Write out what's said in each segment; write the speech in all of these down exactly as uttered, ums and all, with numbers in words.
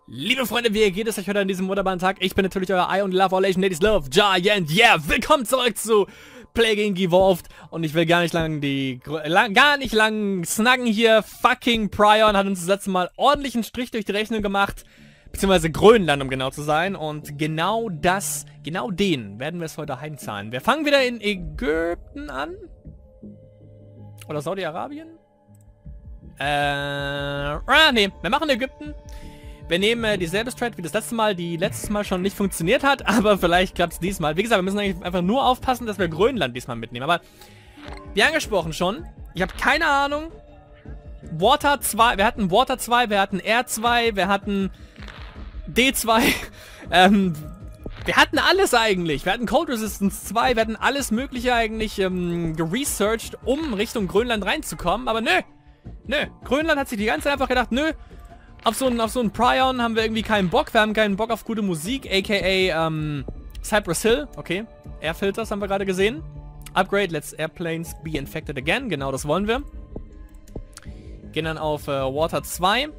Liebe Freunde, wie geht es euch heute an diesem wunderbaren Tag? Ich bin natürlich euer I und Love All Asian Ladies Love Giant. Yeah, willkommen zurück zu Plaguing Evolved. Und ich will gar nicht lang die lang, gar nicht lang snaggen hier. Fucking Prion hat uns das letzte Mal ordentlichen Strich durch die Rechnung gemacht. Beziehungsweise Grönland, um genau zu sein. Und genau das, genau den werden wir es heute heimzahlen. Wir fangen wieder in Ägypten an. Oder Saudi-Arabien? Äh, ah, nee, wir machen Ägypten. Wir nehmen äh, dieselbe Strat wie das letzte Mal, die letztes Mal schon nicht funktioniert hat, aber vielleicht klappt es diesmal. Wie gesagt, wir müssen eigentlich einfach nur aufpassen, dass wir Grönland diesmal mitnehmen. Aber wie angesprochen schon, ich habe keine Ahnung. Water zwei, wir hatten Water zwei, wir hatten R zwei, wir hatten D zwei. ähm, wir hatten alles eigentlich. Wir hatten Cold Resistance zwei, wir hatten alles mögliche eigentlich ähm, geresearched, um Richtung Grönland reinzukommen. Aber nö, nö. Grönland hat sich die ganze Zeit einfach gedacht, nö. Auf so einen, auf so einen Prion haben wir irgendwie keinen Bock. Wir haben keinen Bock auf gute Musik, aka ähm, Cypress Hill. Okay, Airfilters haben wir gerade gesehen. Upgrade, let's airplanes be infected again. Genau, das wollen wir. Gehen dann auf äh, Water zwei.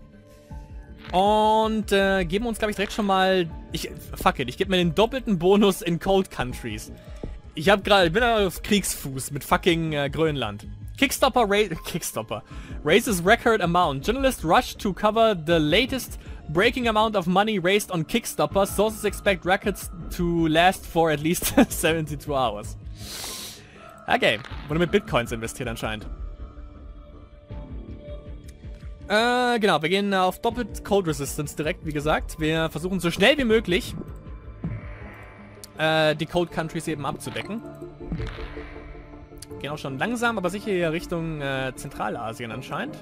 Und äh, geben uns, glaube ich, direkt schon mal... Ich, fuck it, ich gebe mir den doppelten Bonus in Cold Countries. Ich habe gerade, ich bin auf Kriegsfuß mit fucking äh, Grönland. Kickstopper, ra Kickstopper raises record amount. Journalists rush to cover the latest breaking amount of money raised on Kickstopper. Sources expect records to last for at least seventy-two hours. Okay, wurde mit Bitcoins investiert anscheinend. Äh, genau, wir gehen auf doppelt Cold Resistance direkt, wie gesagt. Wir versuchen so schnell wie möglich äh, die Cold Countries eben abzudecken. Gehen auch schon langsam, aber sicher hier Richtung äh, Zentralasien anscheinend.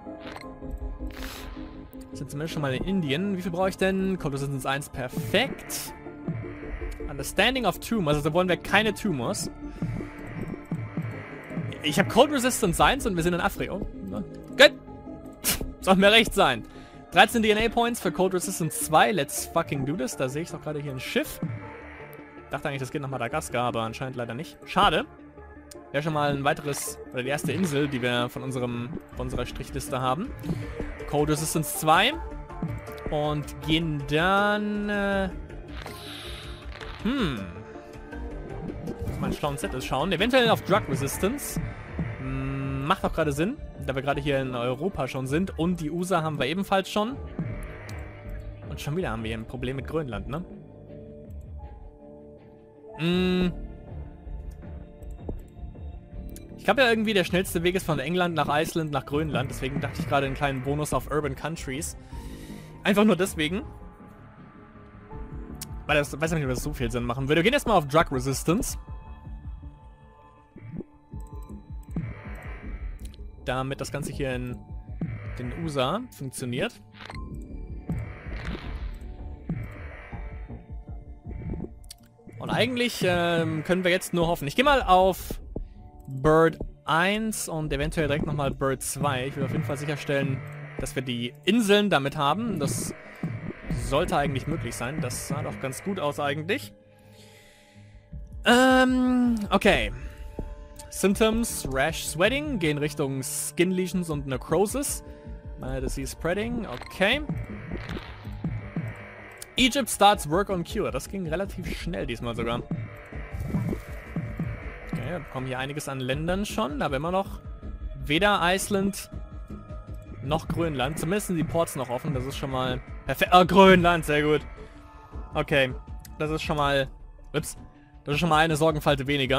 Sind zumindest schon mal in Indien. Wie viel brauche ich denn? Cold Resistance eins, perfekt. Understanding of Tumors, also wollen wir keine Tumors. Ich habe Cold Resistance eins und wir sind in Afrio. Gut. Soll mir recht sein. dreizehn D N A Points für Cold Resistance zwei. Let's fucking do this. Da sehe ich doch gerade hier ein Schiff. Dachte eigentlich, das geht nach Madagaskar, aber anscheinend leider nicht. Schade. Ja, schon mal ein weiteres, oder die erste Insel, die wir von unserem, von unserer Strichliste haben. Cold Resistance zwei. Und gehen dann, äh, hm. Muss mal einen schlauen Zettel schauen. Eventuell auf Drug Resistance. Hm, macht auch gerade Sinn, da wir gerade hier in Europa schon sind. Und die U S A haben wir ebenfalls schon. Und schon wieder haben wir hier ein Problem mit Grönland, ne? Hm. Ich glaube ja irgendwie, der schnellste Weg ist von England nach Island nach Grönland. Deswegen dachte ich gerade einen kleinen Bonus auf Urban Countries. Einfach nur deswegen. Weil das, weiß nicht, ob das so viel Sinn machen würde. Wir gehen erstmal auf Drug Resistance. Damit das Ganze hier in den U S A funktioniert. Und eigentlich ähm, können wir jetzt nur hoffen. Ich gehe mal auf Bird eins und eventuell direkt nochmal Bird zwei. Ich will auf jeden Fall sicherstellen, dass wir die Inseln damit haben. Das sollte eigentlich möglich sein. Das sah doch ganz gut aus eigentlich. Ähm, okay. Symptoms, Rash, Sweating gehen Richtung Skin Lesions und Necrosis. Meine Disease Spreading, okay. Egypt starts work on cure. Das ging relativ schnell diesmal sogar. Okay, wir bekommen hier einiges an Ländern schon, aber immer noch weder Island noch Grönland. Zumindest sind die Ports noch offen, das ist schon mal perfekt. Oh, Grönland, sehr gut. Okay, das ist schon mal, ups, das ist schon mal eine Sorgenfalte weniger.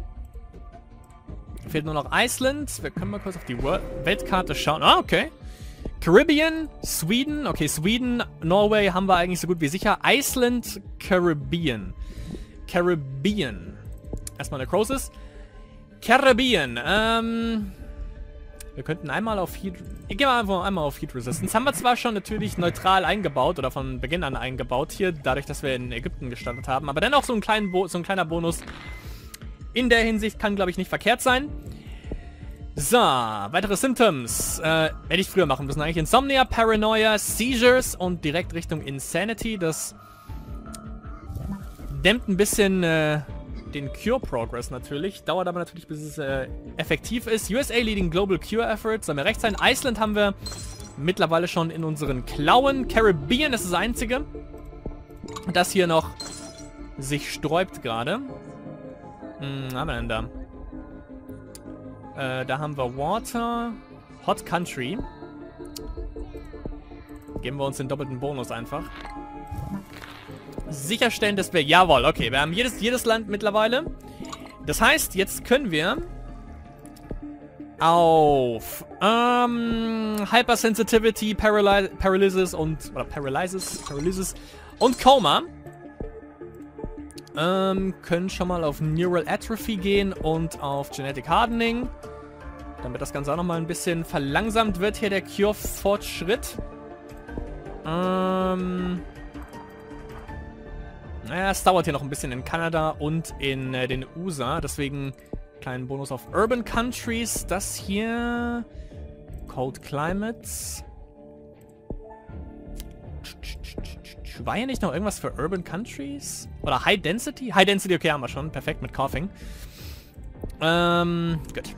Fehlt nur noch Island. Wir können mal kurz auf die World Weltkarte schauen. Ah, okay. Caribbean, Sweden. Okay, Sweden, Norway haben wir eigentlich so gut wie sicher. Iceland, Caribbean. Caribbean. Erstmal Necrosis. Caribbean. Ähm, wir könnten einmal auf Heat... Ich gehe mal einfach einmal auf Heat Resistance. Haben wir zwar schon natürlich neutral eingebaut oder von Beginn an eingebaut hier, dadurch, dass wir in Ägypten gestartet haben. Aber dennoch so ein, kleinen Bo so ein kleiner Bonus in der Hinsicht kann, glaube ich, nicht verkehrt sein. So, weitere Symptoms. Äh, hätte ich früher machen müssen. Eigentlich Insomnia, Paranoia, Seizures und direkt Richtung Insanity. Das dämmt ein bisschen äh, den Cure-Progress natürlich. Dauert aber natürlich, bis es äh, effektiv ist. U S A leading Global Cure Efforts. Soll mir recht sein. Iceland haben wir mittlerweile schon in unseren Klauen. Caribbean ist das einzige, das hier noch sich sträubt gerade. Hm, was haben wir denn da? Äh, da haben wir Water, Hot Country. Geben wir uns den doppelten Bonus einfach. Sicherstellen, dass wir... Jawohl, okay. Wir haben jedes, jedes Land mittlerweile. Das heißt, jetzt können wir auf ähm, Hypersensitivity, Paraly Paralysis und... Oder Paralysis, Paralysis und Coma. Ähm, können schon mal auf Neural Atrophy gehen und auf Genetic Hardening. Damit das Ganze auch nochmal ein bisschen verlangsamt wird, hier der Cure-Fortschritt. Ähm... Naja, es dauert hier noch ein bisschen in Kanada und in äh, den U S A. Deswegen kleinen Bonus auf Urban Countries. Das hier... Cold Climates. War hier nicht noch irgendwas für Urban Countries? Oder High Density? High Density, okay, haben wir schon. Perfekt, mit Coughing. Ähm, gut.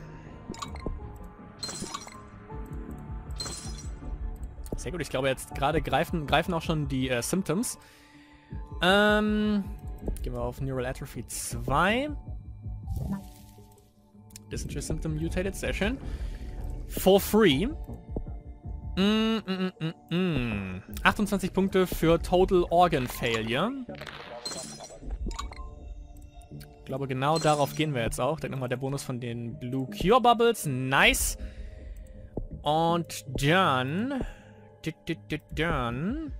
Sehr gut, ich glaube jetzt gerade greifen, greifen auch schon die äh, Symptoms. Ähm, gehen wir auf Neural Atrophy zwei. Dysentery Symptom mutated, sehr schön. For free. Mm, mm, mm, mm. achtundzwanzig Punkte für Total Organ Failure. Ich glaube, genau darauf gehen wir jetzt auch. Dann nochmal der Bonus von den Blue Cure Bubbles. Nice. Und dann... Dann...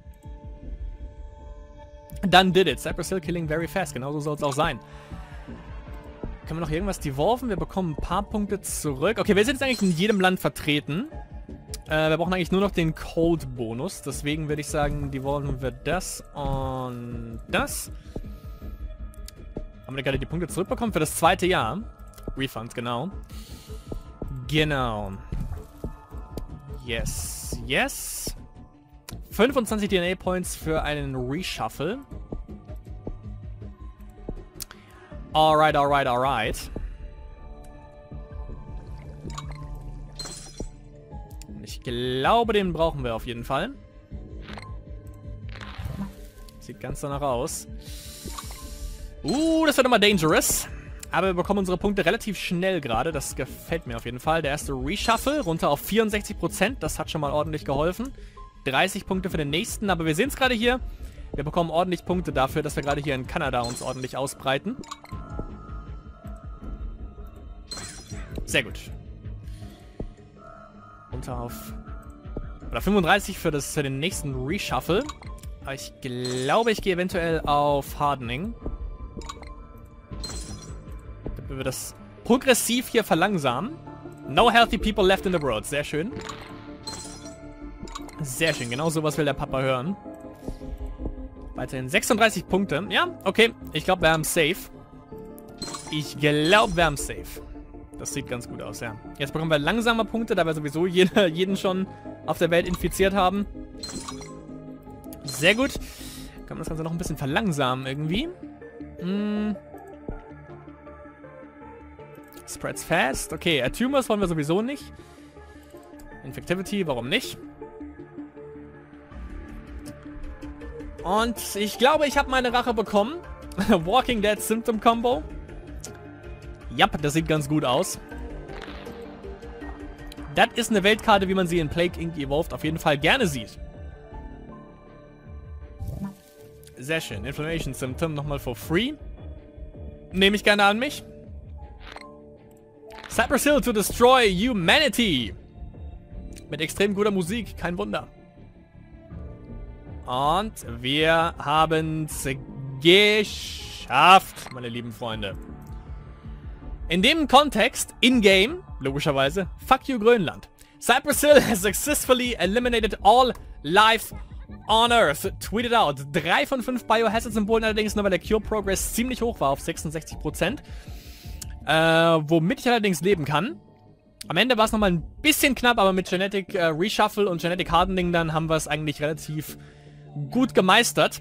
Dann did it. Cypress Hill killing very fast. Genauso soll es auch sein. Können wir noch irgendwas devolven? Wir bekommen ein paar Punkte zurück. Okay, wir sind jetzt eigentlich in jedem Land vertreten. Äh, wir brauchen eigentlich nur noch den Cold-Bonus. Deswegen würde ich sagen, devolven wir das und das. Haben wir gerade die Punkte zurückbekommen für das zweite Jahr? Refund, genau. Genau. Yes, yes. fünfundzwanzig D N A Points für einen Reshuffle. Alright, alright, alright. Ich glaube, den brauchen wir auf jeden Fall. Sieht ganz danach aus. Uh, das wird immer dangerous. Aber wir bekommen unsere Punkte relativ schnell gerade. Das gefällt mir auf jeden Fall. Der erste Reshuffle runter auf vierundsechzig Prozent. Das hat schon mal ordentlich geholfen. dreißig Punkte für den nächsten. Aber wir sehen es gerade hier. Wir bekommen ordentlich Punkte dafür, dass wir gerade hier in Kanada uns ordentlich ausbreiten. Sehr gut. Runter auf... Oder fünfunddreißig für, das, für den nächsten Reshuffle. Aber ich glaube, ich gehe eventuell auf Hardening. Damit wir das progressiv hier verlangsamen. No healthy people left in the world. Sehr schön. Sehr schön. Genau sowas will der Papa hören. Weiterhin sechsunddreißig Punkte. Ja, okay. Ich glaube, wir haben safe. Ich glaube, wir haben safe. Das sieht ganz gut aus, ja. Jetzt bekommen wir langsame Punkte, da wir sowieso jeder, jeden schon auf der Welt infiziert haben. Sehr gut. Kann man das Ganze noch ein bisschen verlangsamen irgendwie. Hm. Spreads fast. Okay, uh, Tumors wollen wir sowieso nicht. Infectivity, warum nicht? Und ich glaube, ich habe meine Rache bekommen. Walking Dead Symptom Combo. Ja, das sieht ganz gut aus. Das ist eine Weltkarte, wie man sie in Plague Incorporated. Evolved auf jeden Fall gerne sieht. Sehr schön. Inflammation Symptom nochmal for free. Nehme ich gerne an mich. Cypress Hill to destroy humanity. Mit extrem guter Musik, kein Wunder. Und wir haben es geschafft, meine lieben Freunde. In dem Kontext, in-game, logischerweise, fuck you Grönland. Cypress Hill has successfully eliminated all life on Earth. Tweeted out. Drei von fünf Biohazard-Symbolen allerdings, nur weil der Cure-Progress ziemlich hoch war auf sechsundsechzig Prozent. Äh, womit ich allerdings leben kann. Am Ende war es nochmal ein bisschen knapp, aber mit Genetic äh, Reshuffle und Genetic Hardening dann haben wir es eigentlich relativ gut gemeistert.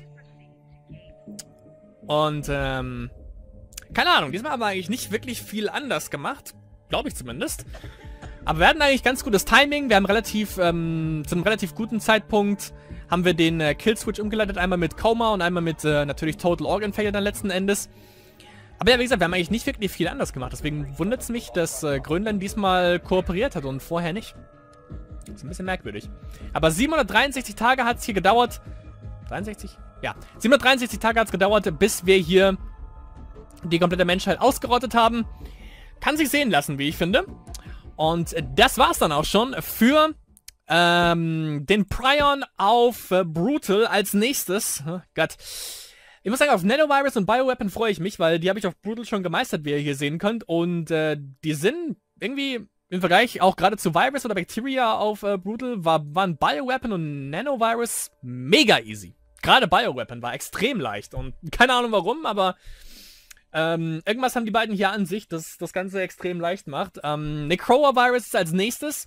Und, ähm... keine Ahnung, diesmal haben wir eigentlich nicht wirklich viel anders gemacht. Glaube ich zumindest. Aber wir hatten eigentlich ganz gutes Timing. Wir haben relativ, ähm, zu einem relativ guten Zeitpunkt haben wir den äh, Killswitch umgeleitet. Einmal mit Coma und einmal mit äh, natürlich Total Organ Failure dann letzten Endes. Aber ja, wie gesagt, wir haben eigentlich nicht wirklich viel anders gemacht. Deswegen wundert es mich, dass äh, Grönland diesmal kooperiert hat und vorher nicht. Das ist ein bisschen merkwürdig. Aber siebenhundertdreiundsechzig Tage hat es hier gedauert. dreiundsechzig? Ja. siebenhundertdreiundsechzig Tage hat es gedauert, bis wir hier die komplette Menschheit ausgerottet haben. Kann sich sehen lassen, wie ich finde. Und das war's dann auch schon für ähm, den Prion auf äh, Brutal als nächstes. Oh Gott. Ich muss sagen, auf Nanovirus und Bioweapon freue ich mich, weil die habe ich auf Brutal schon gemeistert, wie ihr hier sehen könnt. Und äh, die sind irgendwie im Vergleich auch gerade zu Virus oder Bacteria auf äh, Brutal, war, waren Bioweapon und Nanovirus mega easy. Gerade Bioweapon war extrem leicht und keine Ahnung warum, aber ähm, irgendwas haben die beiden hier an sich, das das Ganze extrem leicht macht. Ähm, Necroa-Virus ist als nächstes.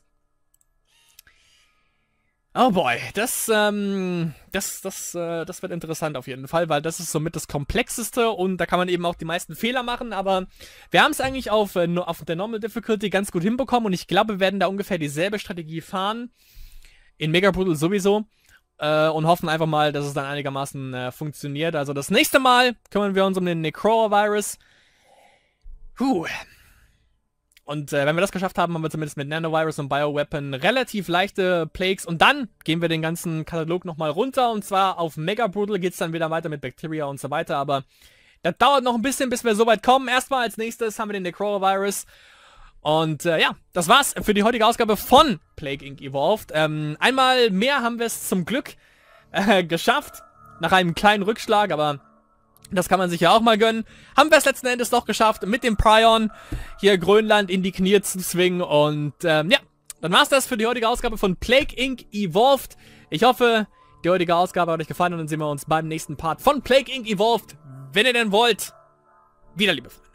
Oh boy, das, ähm, das, das, äh, das wird interessant auf jeden Fall, weil das ist somit das Komplexeste und da kann man eben auch die meisten Fehler machen, aber wir haben es eigentlich auf, äh, auf der Normal Difficulty ganz gut hinbekommen und ich glaube, wir werden da ungefähr dieselbe Strategie fahren, in Mega Brutal sowieso, äh, und hoffen einfach mal, dass es dann einigermaßen äh, funktioniert. Also das nächste Mal kümmern wir uns um den Necroa-Virus. Puh. Und äh, wenn wir das geschafft haben, haben wir zumindest mit Nanovirus und Bioweapon relativ leichte Plagues. Und dann gehen wir den ganzen Katalog nochmal runter. Und zwar auf Mega Brutal geht es dann wieder weiter mit Bacteria und so weiter. Aber das dauert noch ein bisschen, bis wir so weit kommen. Erstmal als nächstes haben wir den Necroa-Virus. Und äh, ja, das war's für die heutige Ausgabe von Plague Incorporated. Evolved. Ähm, einmal mehr haben wir es zum Glück äh, geschafft. Nach einem kleinen Rückschlag, aber das kann man sich ja auch mal gönnen. Haben wir es letzten Endes doch geschafft, mit dem Prion hier Grönland in die Knie zu zwingen. Und ähm, ja, dann war's das für die heutige Ausgabe von Plague Incorporated. Evolved. Ich hoffe, die heutige Ausgabe hat euch gefallen und dann sehen wir uns beim nächsten Part von Plague Incorporated. Evolved, wenn ihr denn wollt. Wieder, liebe Freunde.